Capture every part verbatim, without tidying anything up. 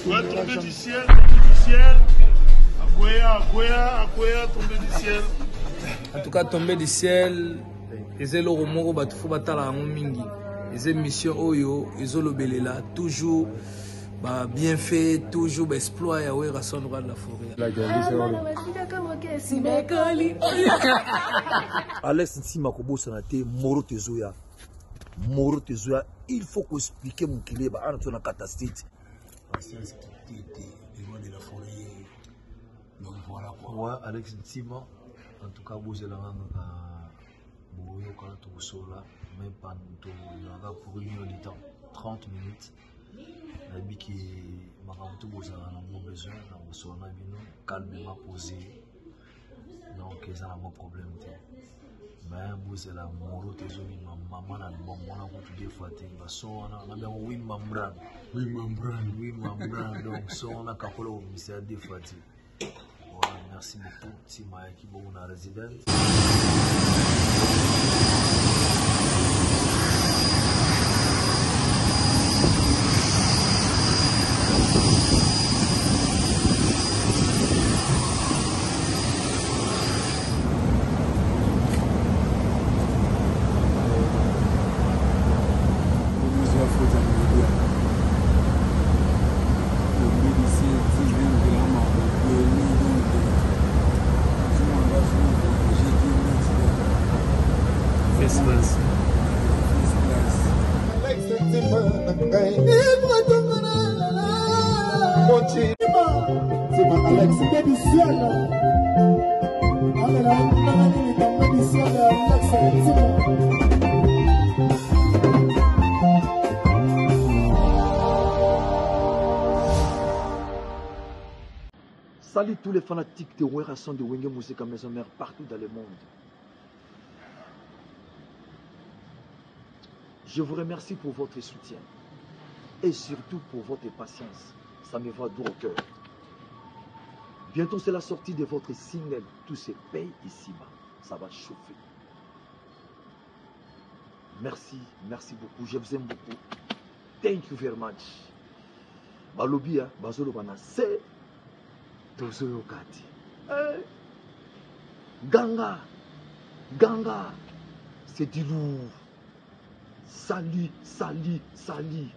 Ouais, tomber du ciel, tomber du ciel. Akwea, Akwea, Akwea, tomber du ciel. En tout cas, tomber du ciel, et le romoro batufo batala mingi. Les émissions Oyo, ils ont le toujours bah, bien fait, toujours bah, exploit et ouais, rasson de la forêt. Alex Ntima Kobo Sanate, Moro Tezoya. Moro Tezoya, il faut qu'on explique mon kilé, bah, on a catastrophe. Patience qui était loin de la forêt. Donc voilà quoi. Ouais, Alex Ntima, en tout cas, vous êtes là, vous êtes là, tout là, même pas pour une heure de temps, trente minutes. La vie qui m'a rendu vous avez besoin, vous avez calmement posé. Donc, ils ont un problème. Mais vous avez la moro, maman a bon, on a beaucoup de fois, on a bien oui, membran. Oui, membran. Oui, membran. Donc, on a capable de ministère des fois. Voilà, merci beaucoup. Si ma équipe est en résidence. Salut tous les fanatiques de Werason de Wenge Musique à Maison Mère partout dans le monde. Je vous remercie pour votre soutien et surtout pour votre patience. Ça me va droit au cœur. Bientôt c'est la sortie de votre single. Tout se paye ici-bas. Ça va chauffer. Merci, merci beaucoup. Je vous aime beaucoup. Thank you very much. Balobia, Bazolo Banase. Tozoyo Kati. Hey. Ganga. Ganga. C'est du lourd. Salut, salut, salut.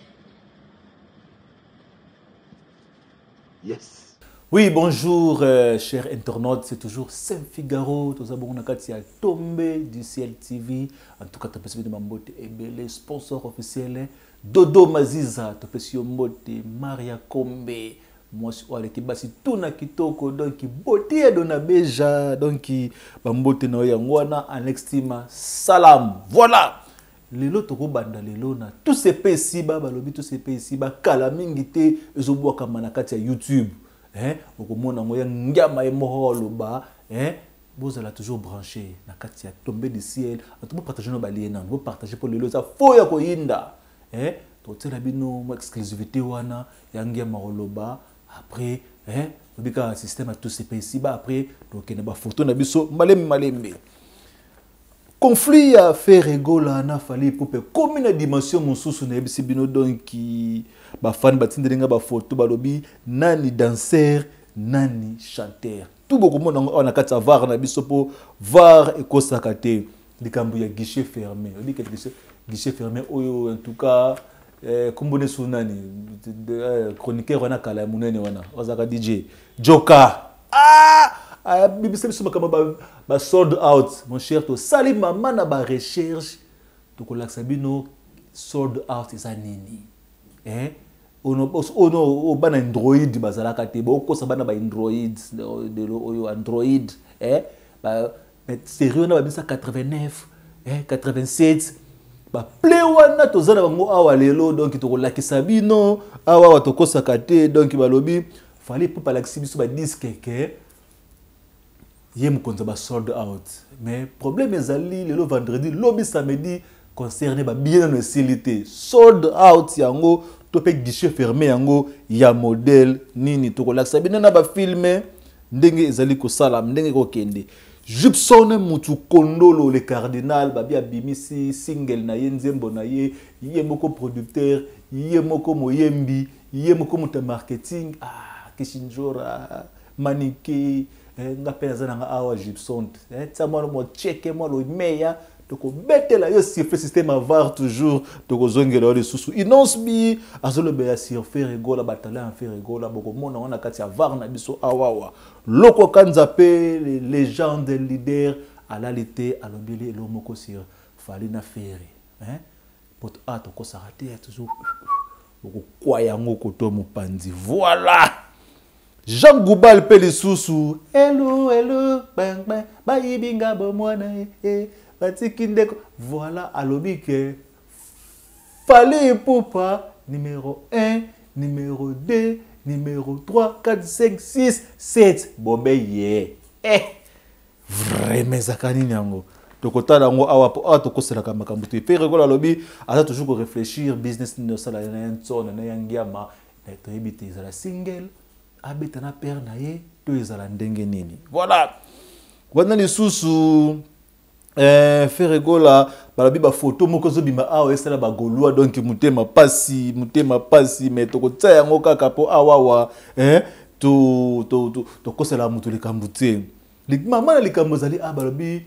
Yes. Oui, bonjour, euh, chers internautes. C'est toujours Saint-Figaro. Tout ça, bon, on a tombé du ciel T V. En tout cas, tu peux de Mambote Ebele, sponsor officiel. Dodo Maziza, tu peux de Maria Kombe. Moi, je suis qui basi tout na kitoko donc boté dona beja donc bambote na yangwana Alex Ntima salam. Voilà. Lelo toko banda lelo na tous ces pays ici ba balobi tous ces pays ici ba kala mingi te ezobwaka manakati ya YouTube. Hein, okomona ngoya ngama emoholo ba hein, vous allez toujours brancher na kati ya tomber du ciel. En tout cas partager no baliena, vous partager pour lelo ça foya ko yinda. Hein, to tsela bino mo exclusivité wana ya ngama holoba. Après, hein, on dit qu'un système à tous ces pays ici-bas, après, donc il y a des photos, il y a malem malem. Conflit à faire égola, na fali pour comme une dimension mon sous na ebisi bino donc qui ba fan batindelinga ba photo ba lobi nani danseur nani chanteur. Tout beaucoup monde on a quatre var na biso po var et kosakate likambu ya guichet fermé. On dit que guichet fermé oyo en tout cas kumbone sunani chroniqueur wana kala munene wana ozaka D J Joka ah bibisa biso makama ba, ba sold out mon cher to sali mama na ba recherche to kolaksa bino sold out eza nini eh ono ono o bana android bazalaka te ba okosa bana ba android de lo android eh ba sérieux na ba bisa quatre-vingt-neuf eh quatre-vingt-sept ba play wana tozana bango awa lelo donc to kolakisa bino awa to kosaka te donc balobi fallait pour palakisi biso ba disque ke yem konza ba sold out mais problème ezali lelo vendredi lobi samedi concerné ba bien na facilité sold out yango to pe guichet fermé yango ya modèle nini to kolakisa bino na ba filmer ndenge ezali ko sala ndenge ko kende Jupson Mutu Kondolo le cardinal babi abimisi single na ye nzembo na ye ye moko producteur ye moko moyembi ye moko muta marketing ah Kishinjora Manike nga pe nazana nga awa Gibson eh tsa mo mo checker mo lo meya toko betela yo siffle système avoir toujours toko zongela les susu inonce bi azolo be ya surfer egola batala en faire egola boko mona wana kati ya var na biso awawa loko kanza pe les légendes des leaders à la lité à l'obili lo moko sur fali na faire hein pour a toko s'arrêter toujours boko kwa yango koto mopanzi voilà Jean Goubal pe les susu hello hello bang bang bayibinga bomwana eh voilà, alobi que fallait poupa numéro un, numéro deux, numéro trois, quatre, cinq, six, sept. Bobe ye. Eh. Vraiment zakani nyango. Tokota dango awa po ato kosela kama kambutu. Pe regola alobi ata toujours réfléchir business no sala na ntsona na yangiama na toyibiti za la single abeta na père na ye to ezala ndenge nini. Voilà. Wana lisusu Euh, Ferregola, balabi ba photo moko zo bima awa esala ba golwa donc mutema pasi mutema pasi mais to kotsa yango kaka po awawa eh to to to to kosela mutu likambute lik mama na likambo zali a balabi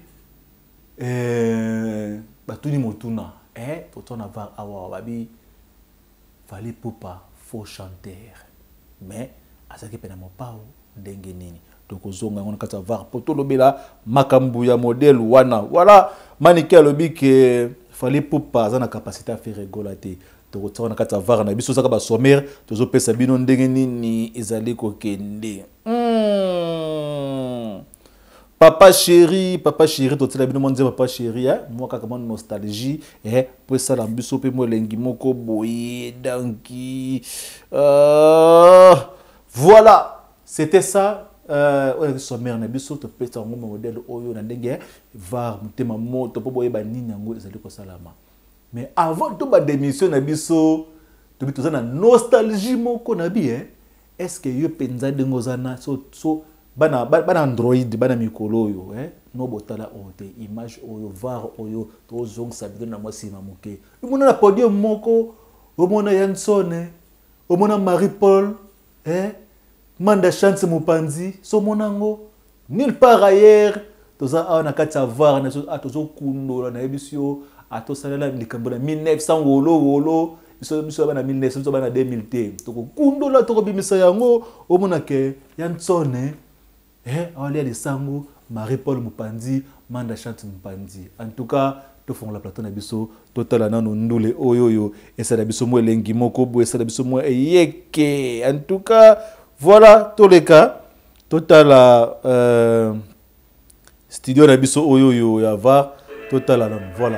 euh batuni motuna eh to na va awa babi fallait poupa faux chanteur mais azaki pena mopao ndenge nini tokozonga ngona kata var poto lobela makambu ya modèle wana voilà Manike lobi que fallait poupa za na capacité à faire rigolater tokotsona kata var na biso saka ba sommaire tozo pesa bino ndenge nini ezali kokende mm. Papa chéri papa chéri totela bino monze papa chéri hein moi kaka mon nostalgie eh pour ça la biso pe mo lengi moko boye danki euh, voilà c'était ça. Euh, sommaire na biso to pesa ngo modèle oyo na ndenge var mutema moto po boye ba nini yango ezali ko salama mais avant to ba démission na biso to bitoza na nostalgie moko na bi eh est-ce que yo penza dengo zana so so bana bana android bana mikolo oyo eh no botala ote image oyo var oyo to zong sa bidon na mwasi mamuke mona na podium moko omona Yansone omona Marie Paul eh Manda chance mopanzi so monango nulle part ailleurs toza ana kati var na so atozo kundola na ebisio atosala likambo na mille neuf cents wolo wolo biso biso bana mille neuf cents bana deux mille te toko kundola toko bimisa yango omona ke Yansone eh awali les sango Marie Paul mopanzi Manda chance mopanzi en tout cas to fond la plateau na biso total nano ndule oyoyo esa na biso mo elengi moko bo esa na biso mo yeke en tout cas. Voilà, tous les cas, total euh, studio Nabiso Oyoyo Yava, total voilà.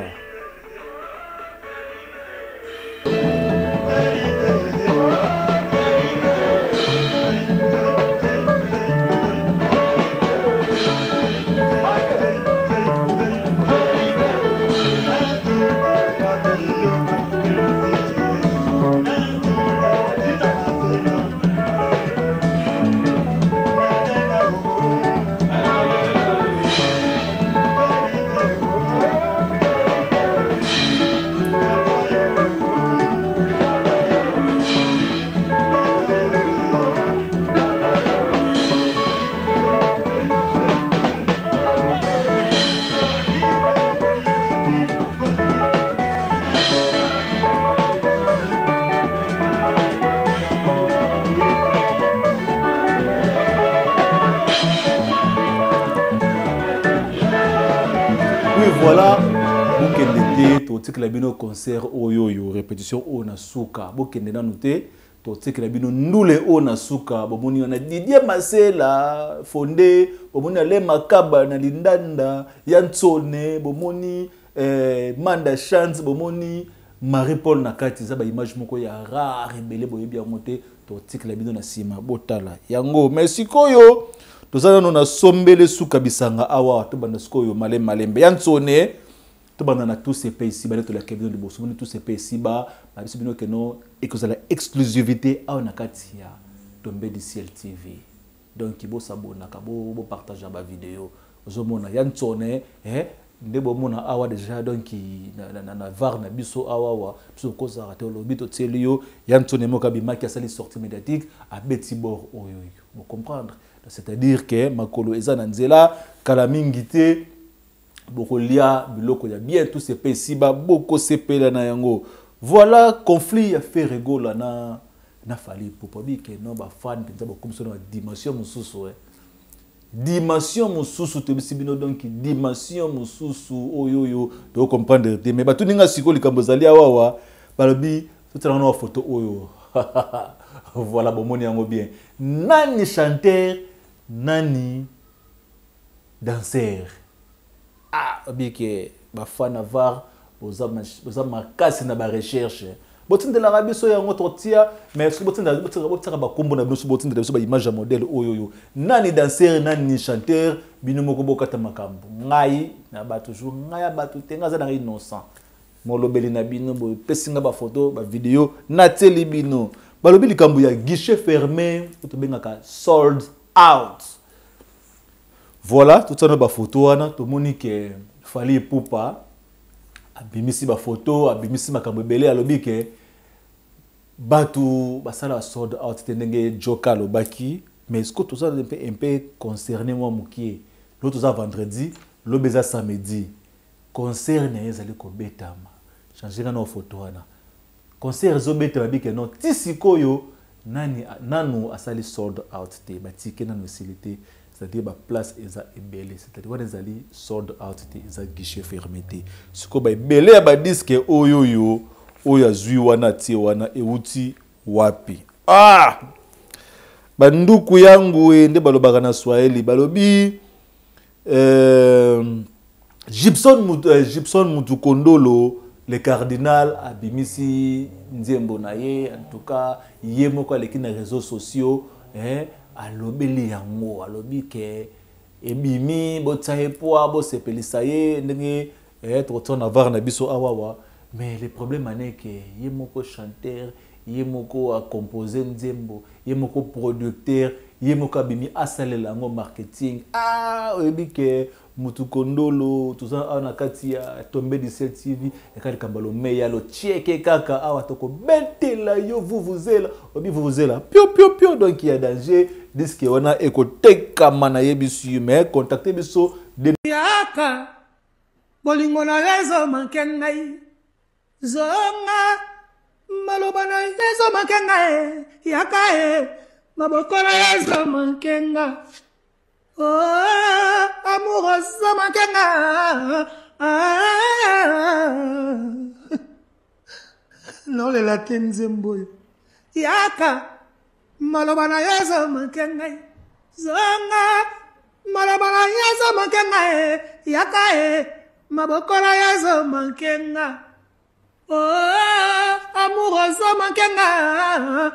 Voilà, vous qui to tika la bino concert oyoyo répétition o na suka bo kende na noté to tika la bino ndule o na suka bo moni na Didier Masela fondé bo moni le makaba na lindanda Yansone bo moni eh, Manda chance bo moni Marie Paul na kati za ba image moko ya rare belé boye bien monté to tika la bino na sima botala yango merci koyo tozana no na sombele suka bisanga awa to banda skoyo male malembe Yansone to banda na tous ces pays ici ba to la kebino de bosso tous ces pays ici ba ba biso bino que no et que ça la exclusivité awa na kati ya Tombé du ciel T V donc bo sabona ka bo bo partager ba vidéo ozomona Yansone eh ndebo mona awa déjà donc na na na var na biso awa wa biso ko sa raté lobi to tselio yantone moka bimaki asali sortie médiatique a betibor oyo vous comprendre c'est-à-dire que makolo eza na nzela kala mingité bokolia biloko ya bien tout ces pays ba boko sepela na yango voilà conflit a fait rigola na na fali pour dire que non ba fan penza ba comme ça na dimension mususu eh dimension mususu te bisibino donc dimension mususu oyo yo to comprendre te mais ba tuninga siko likambo zali awa balobi tout na photo oyo voilà bomoni yango bien nani chanteur nani danseur ah bike ba fan avoir oza oza makasi na ba recherche botinda la rabiso yango tortia mais est-ce que botinda botinda botinda ba kombo na biso botinda biso ba image modèle oyo nani danseur nani chanteur bino moko bokata makambo ngai na ba toujours ngai ba tutenga za na innocent molobeli na bino bo pesinga ba photo ba vidéo na teli bino balobi likambo ya guichet fermé to bengaka sold out voilà tout ça na ba photo wana to monique fali pupa abimisi ba photo abimisi makambo belé alobi ke batu basala sold out tendenge joka lobaki mais est-ce que tout ça un peu un peu concerné moi mukie l'autre ça vendredi l'autre ça samedi concert na ezali ko betama changer na photo wana concert zo betama bike non tisikoyo nani nanu asali sold out te batike nanu silité c'est-à-dire ba place eza ebele c'est-à-dire wana ezali sold out te eza guichet fermé te siko ba ebele ba disque oyo yo oyo azui wana ti wana euti wapi ah banduku yangu ende balobaka na Swahili balobi euh Gibson Mutu, euh, Gibson Mutukondolo le cardinal abimisi nzembo na ye en tout cas yemo ko aleki na réseaux sociaux hein alobeli yango alobi ke ebimi botsaye poa bo sepelisa ye ndenge être ton avoir na biso awawa mais le problème ané que yemo ko chanteur yemo ko a composer nzembo yemo ko producteur yemo ko abimi asalela ngo marketing ah obi ke Mutukondolo tout ça on a katia tombé du ciel T V et quand kambalo meya lo checker kaka awa toko betela yo vous vous êtes là obi vous vous êtes là pio pio pio donc il y a danger disque on a écouté kamana yebisu mais contacter biso de yaka bolingo na rezo mankengai zonga maloba na rezo mankengai yaka e maboko na rezo mankenga oh, amoureuse mankenga ah. Non le latin zembo yaka maloba na yezo mankenga zonga maloba na yezo mankenga yaka e maboko na yezo mankenga oh, amoureuse mankenga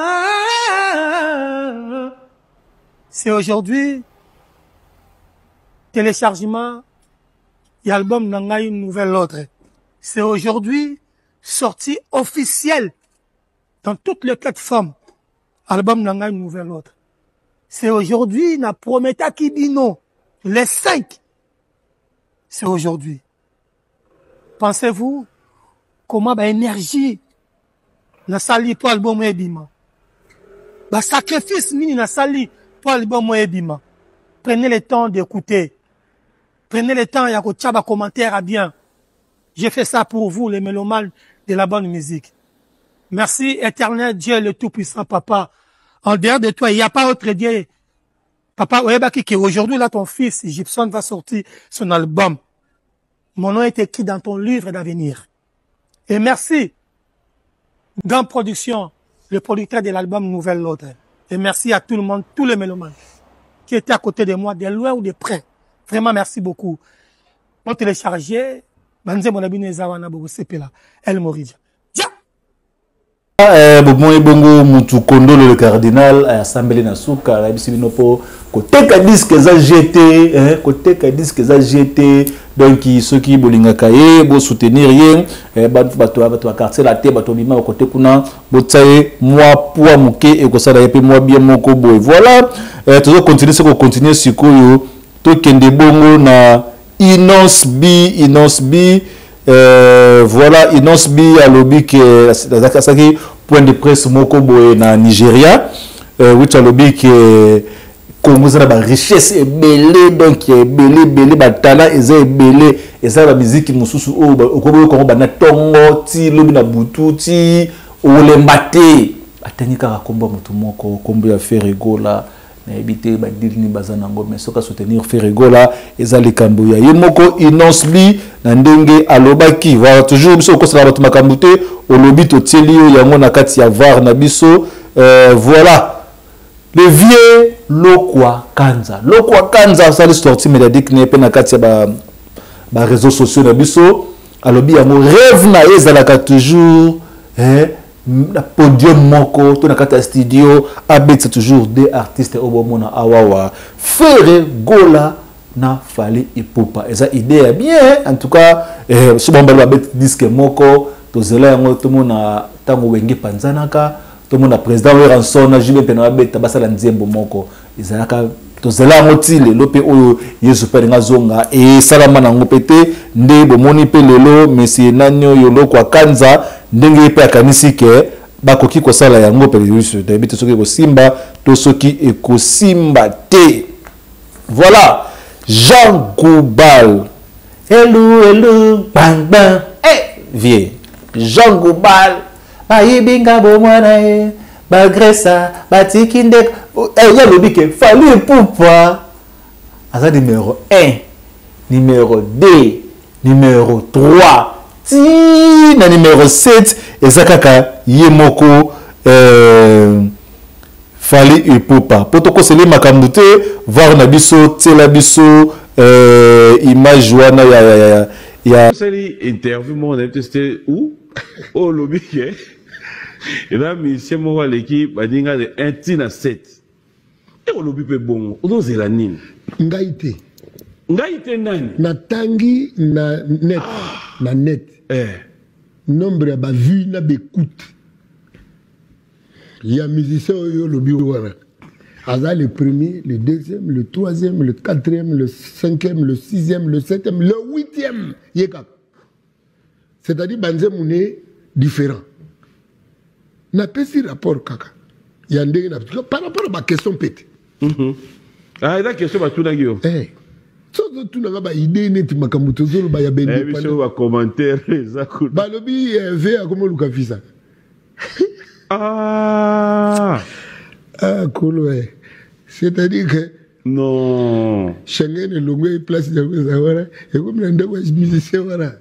ah. C'est aujourd'hui téléchargement et album Nanga une nouvelle ordre. C'est aujourd'hui sortie officielle dans toutes les plateformes. Album Nanga une nouvelle ordre. C'est aujourd'hui na Prometa Kibino les cinq. C'est aujourd'hui. Pensez-vous comment ba énergie na sali pour album ebima. Ba sacrifice mini na sali pour album ebima. Prenez le temps d'écouter. Prenez le temps, il y a un commentaire à bien. J'ai fait ça pour vous, les mélomanes de la bonne musique. Merci, éternel Dieu, le Tout-Puissant, Papa. En dehors de toi, il n'y a pas autre Dieu. Papa, aujourd'hui, là, ton fils, Gibson, va sortir son album. Mon nom est écrit dans ton livre d'avenir. Et merci, Grand Production, le producteur de l'album Nouvelle Ordre. Et merci à tout le monde, tous les mélomanes qui étaient à côté de moi, de loin ou de près. Vraiment, merci beaucoup. Pour télécharger, Banze Monabine Zawana Bobo Sepela, El Moridja. Eh, bon bongo Mutukondolo le cardinal a assemblé na suka la bisibino po côté ka disque za jeté hein côté ka disque za jeté donc ceux qui bolinga kaye bo soutenir rien eh bato bato bato quartier la te bato bima côté kuna bo tsaye moi poa muke e ko sala yepe moi bien moko boy voilà eh toujours continuer ce qu'on continue sikoyo to kende bongo na Inonce B, Inonce B, euh, voilà, Inonce B à lobby qui est point de presse moko boye na Nigeria, euh, oui, à lobby qui est Congo ça la richesse est belé donc est belé belé ba talent est belé et ça la musique mususu o okobo ko ba na tongo ti lobi na butu ti ole mbate atangi kaka kombo mutu moko kombo ya Ferregola na ebité ba dirni bazana ngo mais soka soutenir Ferregola ezali kambo ya yemoko Inonce B na ndenge alobaki voilà toujours biso ko sala bato makambute o lobi to tielio yango na kati ya var na biso euh, voilà le vieux Lokwa Kanza Lokwa Kanza ça l'histoire médiatique n'est pas na kati ya ba ba réseaux sociaux na biso alobi yango rêve na ezalaka toujours hein na podium moko to na kati studio abet toujours des artistes obomona awawa Ferregola na Fally Ipupa eza idée bien en tout cas eh so bombalo abet disque moko to zela yango to mona tango wenge panzanaka to mona président Ranson na jibe pena abet basala nzembo moko ezalaka to zela yango tile lope oyo yesu pe nga zonga e salama na ngopete nde bomoni pe lelo monsieur nanyo yolo kwa Kanza ndenge pe akanisi ke bakoki ko sala yango pe yesu de bito soki ko simba to soki e ko simba te voilà Jean Goubal hello hello bang bang eh vie Jean Goubal ba yibinga bo mwana e ba gresa ba tikinde eh ya lobi ke Fally Ipupa asa numéro un numéro deux numéro trois ti na numéro sept ezakaka yemoko euh Fally Ipupa potoko seli makambute voir na biso tela biso euh image wana ya ya ya ya seli interview mo na testé où au lobby ke et là monsieur mo l'équipe badinga de un tina sept et au lobby pe bon on zela nini ngaite ngaite nani na tangi na net ah. na net eh nombre ba vues na bécoute il y a musicien au lobby wana Aza le premier, le deuxième, le troisième, le quatrième, le cinquième, le sixième, le septième, le huitième. C'est-à-dire banze mouné différent. N'a pas si rapport kaka. Il y a des par rapport à ma question pété. Ah, il y a une question à tout le monde. Eh. So tout le monde a idée net makamuto zolo ba ya bende. Eh, monsieur va commentaire ça cool. Ba lobi V a comment Luka Fisa. Ah. Ah, cool, ouais. C'est-à-dire que. Non. Schengen est longue place de Zawara. Et comme l'un des musiciens, voilà.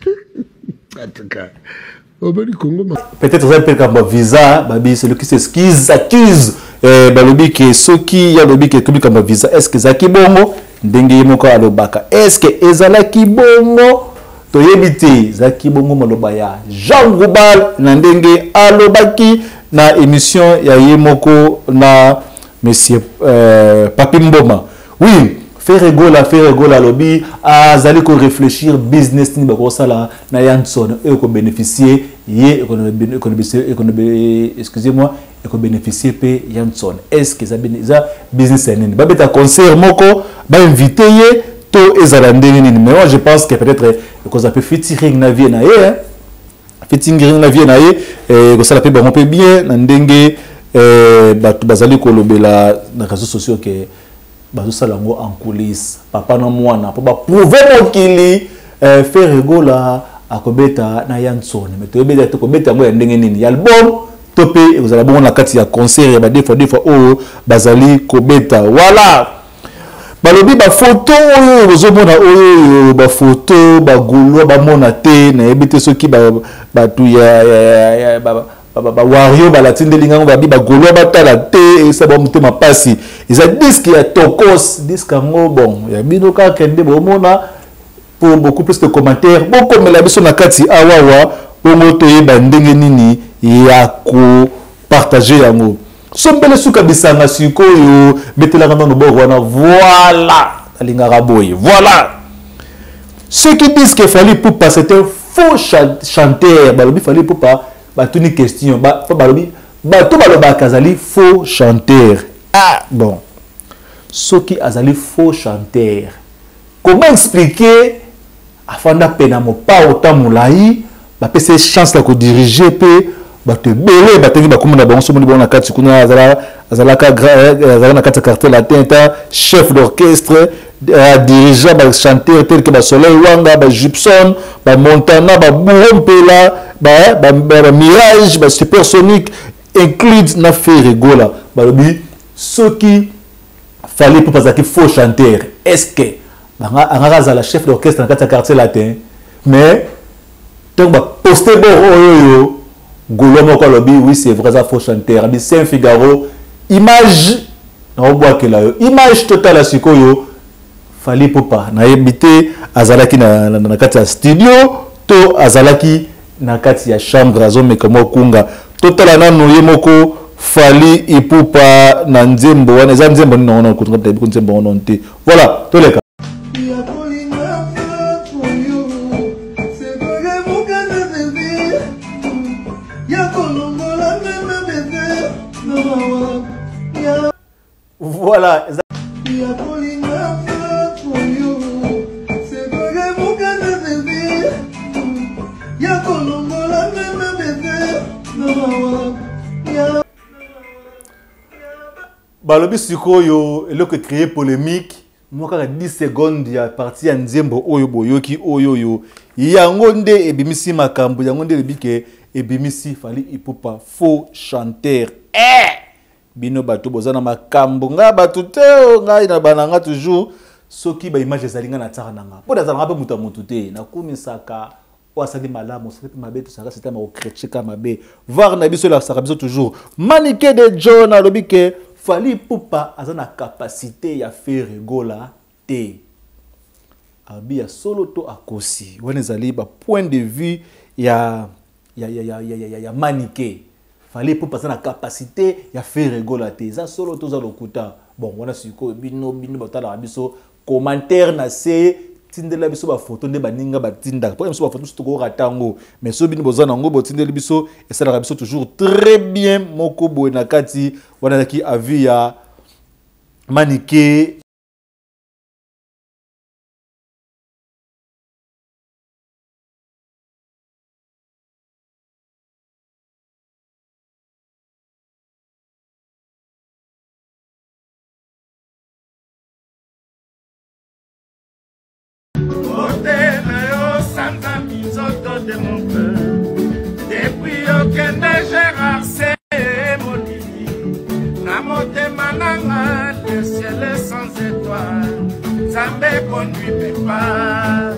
En tout cas. Peut-être que c'est un visa, celui qui s'excuse, s'accuse. Balobi que ceux qui y a lobby qui est comme visa, est-ce que Zaki Bongo, Dengue Moko Alobaka, est-ce que Ezalaki Bongo, Toyebiti, Zaki Bongo Malobaya, Jean Goubal, Nandenge Alobaki, na émission ya Yemoko na monsieur euh, Papi Mboma. Oui, Ferregola, Ferregola lobby azali ko réfléchir business ni bako sala na Yanson et ko bénéficier yé économie excusez-moi et ko bénéficier pe Yanson. Est-ce que ça business nini ba beta concert moko ba inviter yé to ezalande nini mais moi je pense que peut-être que ça peut featuring na vie na yé featuring na vie na yé et que ça la peut bon peu bien na ndenge euh bazali ko lobela na réseaux sociaux que bazo salango en coulisses papa na mwana po ba prouver mokili euh Ferregola akobeta na Yanson mais to beta to kobeta ngo ya ndenge nini album topé vous allez bon na kati ya concert ya ba des fois des fois oh bazali kobeta voilà balobi ba photo oyo bozomona oyo ba photo ba golo ba mona te na ebite soki ba batu ya ya ba ba wario ba latinde linga ba bi ba golo ba tala te e sa ba mutema pasi isa disque ya tokos disque ngo bon ya bino ka kende bo mona pour beaucoup plus de commentaires beaucoup mais la biso na kati awawa bongo to yeba ndenge nini ya ko partager yango sombele suka bisanga sikoyo metela kana no bo wana voilà alinga raboye voilà ceux qui disent que Fally Ipupa c'était un faux chanteur balobi Fally Ipupa ba tuni question ba balobi ba to baloba kazali faux chanteur ah bon ceux qui azali faux chanteur comment expliquer afanda pena mo pas autant moulaï ba pese chance la ko diriger pe ba te belé ba tengi ba komona bango so moni bona kati kuna azala azala ka azala na kati cartel atteinte chef d'orchestre dirigeant ba chanteur tel que ba Soleil Wanga ba Gibson ba Montana ba Burompela ba ba Mirage ba Supersonic include na fait rigola ba lobi soki fallait pour passer faux chanteur est-ce que banga la chef d'orchestre na kati quartier latin mais tant ba poster bo oyo golo moko lobi oui c'est vrai ça faux chanteur bi Saint Figaro image na bois que la image totale à sikoyo fallait pour pas na yebité azalaki na na kati studio to azalaki na kati ya chambre azo mekamo kunga totala na noye moko fali ipupa na nzembo wana za nzembo ni naona kutunga tabi nzembo wana nte voilà toleka voilà balobi sikoyo eloko créer polémique moi kaka dix secondes ya partie ya nzembo oyo boyoki oyo yo yango nde ebimisi makambo yango nde lebike ebimisi fali ipupa faux chanteur eh bino bato bozana makambo nga bato te nga ina bananga toujours soki ba image ezalinga na tsaka nanga po dazala ngape muta mutu te na kumisaka wasali malamu soki mabe to saka c'était ma critique mabe voir na biso la saka biso toujours maniqué de John alobike fali ipupa azana capacité ya faire rigola te abi ya solo to akosi wana ezali ba point de vue ya ya ya ya ya ya, ya maniqué fali ipupa azana capacité ya faire rigola te za solo to za lokuta bon wana siko bino bino batala biso commentaire na se tindela biso ba photo nde baninga batinda pour biso ba photo to ko ratango mais so bino bozana ngo botindela biso et ça la biso toujours très bien moko boye na kati wana ki avi ya maniqué de mon cœur depuis aucun Gérard c'est Monini na motema nanga le ciel est sans étoiles Zambé conduit pas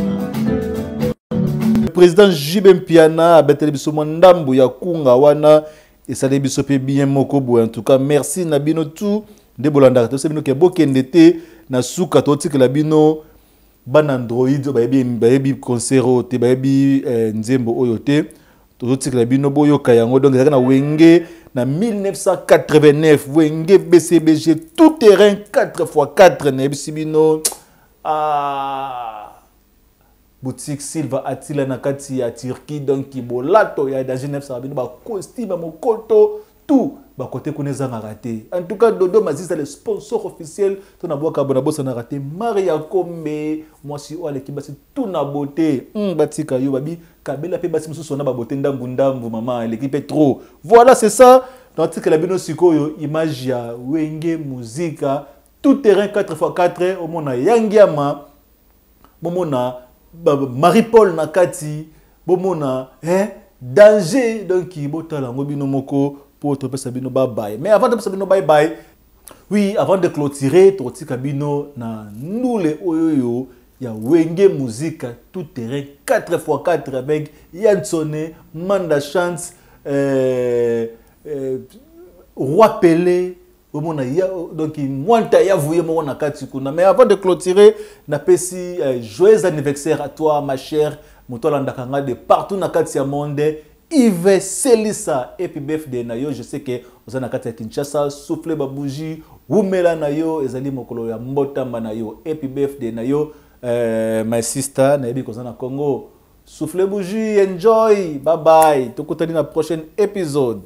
le président J B Mpiana a beteli biso ndambu ya kunga wana esale biso pe bien moko boye en tout cas merci na bino tout de bolanda to se bino ke bokende te na suka to tikela bino ban Android bayebi bayebi concert te bayebi nzembo oyo te to tikela bino boyoka yango donc ezaka na wenge na mille neuf cent quatre-vingt-neuf wenge B C B G tout terrain quatre fois quatre na yebisi bino ah boutique Silva Attila na kati ya Turquie donc bolato ya da Genève ça bino ba costume mokoto tout ba côté connaissant raté en tout cas Dodo Mazis le sponsor officiel to na boka bona bossa na raté Maria Kombe moi si o l'équipe basi tout na beauté hum batika yo babi kabela pe basi mususu na ba beauté ndambu ndambu maman l'équipe est trop voilà c'est ça dans tika la bino sikoyo image ya wenge musica tout terrain quatre fois quatre au mona yangiama bomona Marie-Paul Nakati bomona hein danger donc botala ngobino moko pour te passer bino bye bye mais avant de passer bino bye bye oui avant de clôturer toti kabino na nule oyoyo ya wenge musique tout terrain quatre fois quatre avec Yansone Manda Chance euh, euh, Roi Pelé bomona ya donc mwanta ya vouye mo na kati kuna mais avant de clôturer na pesi euh, joyeux anniversaire à toi ma chère Motola Kanga de partout na kati ya monde Yves Selissa happy birthday na yo je sais que vous na kati ya Kinshasa souffle ba bougie umela na yo ezali mokolo ya mbotamba na yo happy birthday na yo euh, my sister na yebi kozana Congo souffle bougie enjoy bye bye tokutani na prochaine épisode.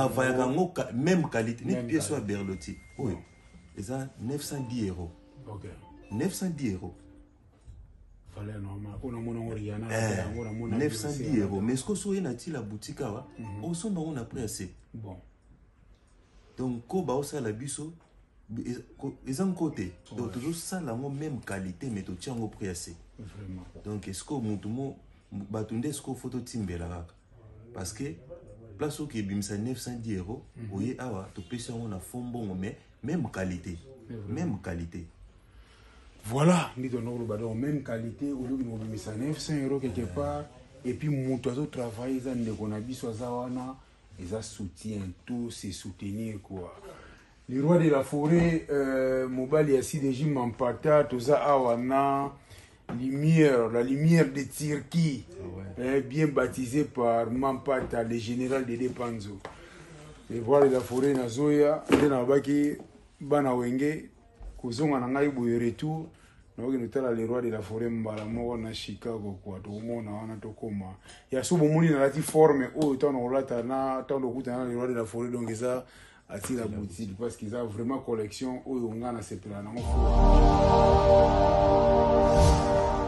travaille la même qualité. Une pièce à Berlotti. Oui. Ils ont neuf cent dix euros. Ok. neuf cent dix euros. Fallait normal. On a mon Oriana. neuf cent dix euros. Mais ce que soit une la boutique, on s'en va on a pris assez. Bon. Donc, quand on a la biso, ils ont côté. Donc, toujours ça la même qualité, mais tu tiens au prix assez. Vraiment. Donc, est-ce que mon batunde est-ce que photo timbela parce que place où qui bimsa neuf cent dix euros, oui, awa, tu peux on a fond bon, mais même qualité, même qualité. Voilà, nous avons même qualité, au lieu de neuf cents euros quelque part, et puis mon travail, ils ont soutien, tout c'est soutenir quoi. Le roi de la forêt, euh, Mobali Yassi de Jim Mampata, tout ça, awana. Lumière, la lumière de Turquie, ah ouais. eh, bien baptisée par Mampata, le général de Depanzo. Et voilà la forêt Nazoya, et na baki bana wenge, kozonga na ngai boye retour, na oki notala le roi de la forêt mbala moko na Chicago kwa to mona wana to koma. Ya so bomoni na lati forme o tano olata na tano kuta na le roi de la forêt donc ça attire la boutique parce qu'ils ont vraiment collection o ngana sepela na mo.